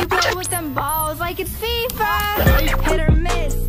We play with them balls like it's FIFA. Hit or miss,